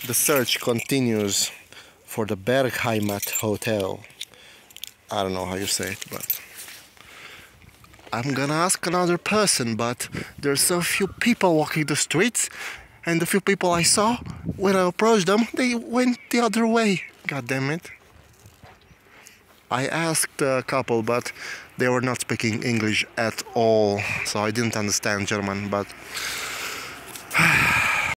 The search continues for the Bergheimat Hotel. I don't know how you say it, but I'm gonna ask another person, but there's so few people walking the streets, and the few people I saw, when I approached them, they went the other way. God damn it. I asked a couple, but they were not speaking English at all, so I didn't understand German, but